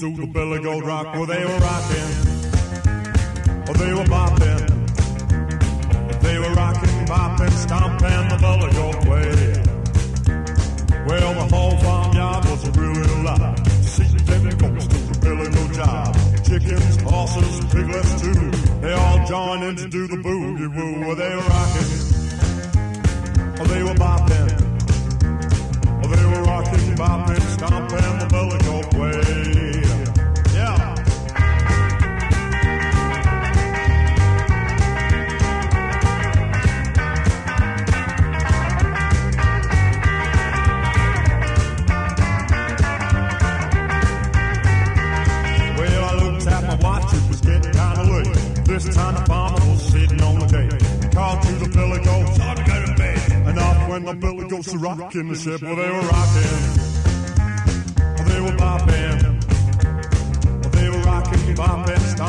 to the Billy Goat Rock. Well, they were rocking, or they were bopping. They were rocking, bopping, stomping the Billy Goat way. Well, the whole farmyard was really alive. See them goats to the Billy Goat job. Chickens, horses, piglets too. They all joined in to do the boogie woo. Well, they were rocking, or they were bopping. Or they were rocking, bopping, stomping the Billy Goat way. Yeah. This time the farmer was sitting on the gate. Called to the Billy Goats, I got a bed. And off went the Billy Goats rocking the ship. Well, they were rocking, well, they were bopping, well, they were rocking, bopping,